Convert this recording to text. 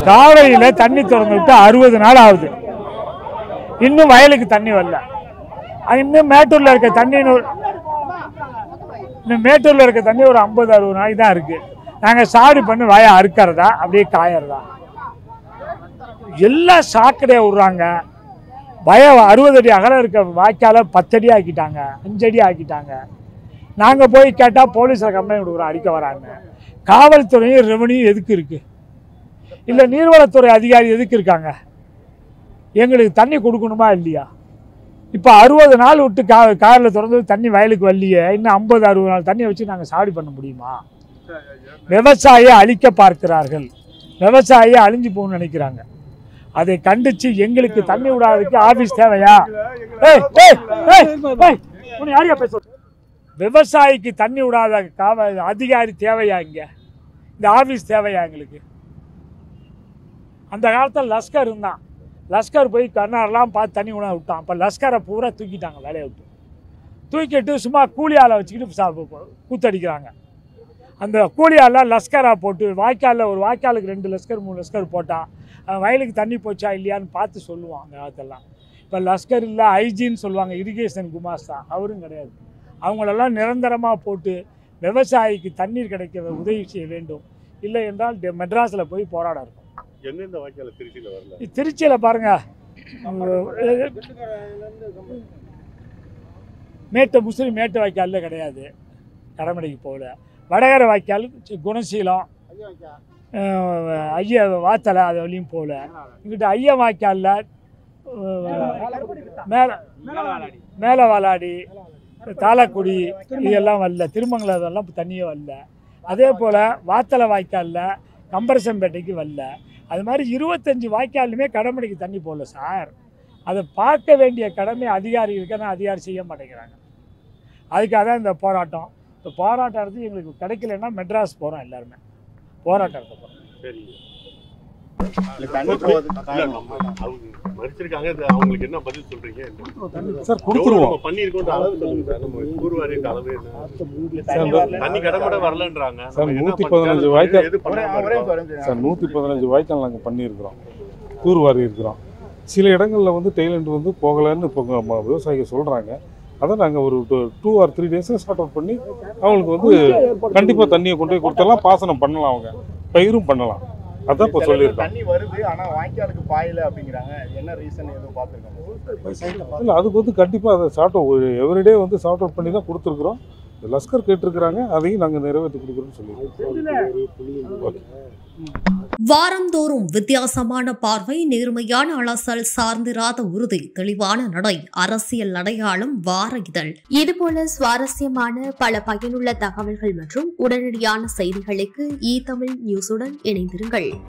காவிரியில தண்ணி திறந்து விட்டு 60 நாள் ஆகுது, இன்னும் வயலுக்கு தண்ணி வரல. இன்னும் மேட்டூர்ல இருக்க தண்ணி ஒரு 50-60 நாளைக்கு தான் இருக்கு. நாங்கள் சாடி பண்ணி வய அறுக்கிறதா அப்படியே காயறதா, எல்லாம் சாக்கடையை விடுறாங்க. 60 அடி அகலம் இருக்க வாய்க்கால 10 அடி ஆக்கிட்டாங்க, 5 அடி ஆக்கிட்டாங்க. நாங்கள் போய் கேட்டால் போலீஸில் கம்ப்ளைண்ட் கொடுக்குறோம், அடிக்க வராங்க. காவல்துறையும் ரெவன்யூ எதுக்கு இருக்கு? இல்லை நீர்வளத்துறை அதிகாரி எதுக்கு இருக்காங்க? எங்களுக்கு தண்ணி கொடுக்கணுமா இல்லையா? இப்போ 60 நாள் விட்டு காரில் திறந்து தண்ணி வயலுக்கு வரலையே, இன்னும் 50-60 நாள் தண்ணியை வச்சு நாங்கள் சாடி பண்ண முடியுமா? விவசாயியை அழிக்க பார்க்கிறார்கள், விவசாயியை அழிஞ்சு போகணும்னு நினைக்கிறாங்க. அதை கண்டிச்சு எங்களுக்கு தண்ணி விடாததுக்கு ஆபீஸ் தேவையா? விவசாயிக்கு தண்ணி விடாத அதிகாரி தேவையா? இங்க இந்த ஆபீஸ் தேவையா எங்களுக்கு? அந்த காலத்தில் லஸ்கர் இருந்தான், லஸ்கர் போய் கர்நாடெலாம் பார்த்து தண்ணி விட விட்டான். அப்போ லஸ்கரை பூரா தூக்கிட்டாங்க, வேலையை விட்டு தூக்கிட்டு சும்மா கூலி ஆளை வச்சுக்கிட்டு கூத்தடிக்கிறாங்க. அந்த கூலி ஆளெலாம் லஸ்கராக போட்டு வாய்க்காலில் ஒரு வாய்க்காலுக்கு 2 லஸ்கர் 3 லஸ்கர் போட்டான், வயலுக்கு தண்ணி போச்சா இல்லையான்னு பார்த்து சொல்லுவான் அந்த காலத்தெல்லாம். இப்போ லஸ்கர் இல்லை, ஐஜின்னு சொல்லுவாங்க, இரிகேஷன் குமாஸ்தா, அவரும் கிடையாது. அவங்களெல்லாம் நிரந்தரமாக போட்டு விவசாயிக்கு தண்ணீர் கிடைக்க உதவி செய்ய வேண்டும். இல்லை என்றால் மெட்ராஸில் போய் போராட இருக்கும். எந்தெந்த வாய்க்கால திருச்சியில் வரல? திருச்சியில் பாருங்க, முஸ்லீம் மேட்டு வாய்க்காலில் கிடையாது, கடமடைக்கு போகல. வடகரை வாய்க்கால் குணசீலம் ஐயா வாத்தலை அது வழியும் போகல. இங்கிட்ட ஐயா வாய்க்காலில் மேலே வாலாடி தாளக்குடி இதெல்லாம் வரல, திருமங்கலம் இதெல்லாம் தண்ணியே வரல. அதே போல் வாத்தலை வாய்க்காலில் கம்பரசம்பேட்டைக்கு வரல. அது மாதிரி 25 வாய்க்காலுமே கடமடைக்கு தண்ணி போகல சார். அதை பார்க்க வேண்டிய கடமை அதிகாரி இருக்குன்னா அதிகாரி செய்ய மாட்டேங்கிறாங்க. அதுக்காக தான் இந்த போராட்டம். இந்த போராட்டம் எடுத்து எங்களுக்கு கிடைக்கலன்னா மெட்ராஸ் போகிறோம், எல்லாருமே போராட்டம் எடுத்த போகிறோம். சரி, மறிச்சிருக்காங்க, அவங்களுக்கு என்ன பதில் சொல்றீங்க? சார் கொடுத்துருவோம், பண்ணிருக்கோம் அளவு சொல்லுங்க சார். நம்ம கூறுவாரின் அளவு என்ன? தண்ணி கடமடை வரலன்றாங்க சார். 115 வாய்க்கால் சார், 115 வாய்க்கால் நாங்கள் பண்ணியிருக்கிறோம், கூறுவாரி இருக்கிறோம். சில இடங்களில் வந்து டெய்லண்ட் வந்து போகலைன்னு இப்போ விவசாயிகள் சொல்கிறாங்க. அதை நாங்கள் ஒரு 2 or 3 டேஸில் சார்ட் அவுட் பண்ணி அவங்களுக்கு வந்து கண்டிப்பாக தண்ணியை கொண்டு போய் கொடுத்தலாம், பாசனம் பண்ணலாம், அவங்க பயிரும் பண்ணலாம். அதான் இப்போ சொல்லியிருக்கோம். தண்ணி வருது ஆனால் வாய்க்காலுக்கு பாயல அப்படிங்கிறாங்க, என்ன ரீசன் எதுவும் பார்த்துருக்காங்க? இல்லை, அதுக்கு வந்து கண்டிப்பாக அதை சார்ட் அவுட் எவ்ரிடே வந்து சார்ட் அவுட் பண்ணி தான் கொடுத்துருக்குறோம். லஸ்கர் கேட்டிருக்கிறாங்க, அதையும் நாங்கள் நிறைவேற்றி கொடுக்குறோன்னு சொல்லியிருக்கோம். வாரந்தோறும் வித்தியாசமான பார்வை, நேர்மையான அலசல், சார்ந்திராத உறுதி, தெளிவான நடை, அரசியல் அடையாளம் வார இதழ். இதுபோல சுவாரஸ்யமான பல பயனுள்ள தகவல்கள் மற்றும் உடனடியான செய்திகளுக்கு தமிழ் நியூஸுடன் இணைந்திருங்கள்.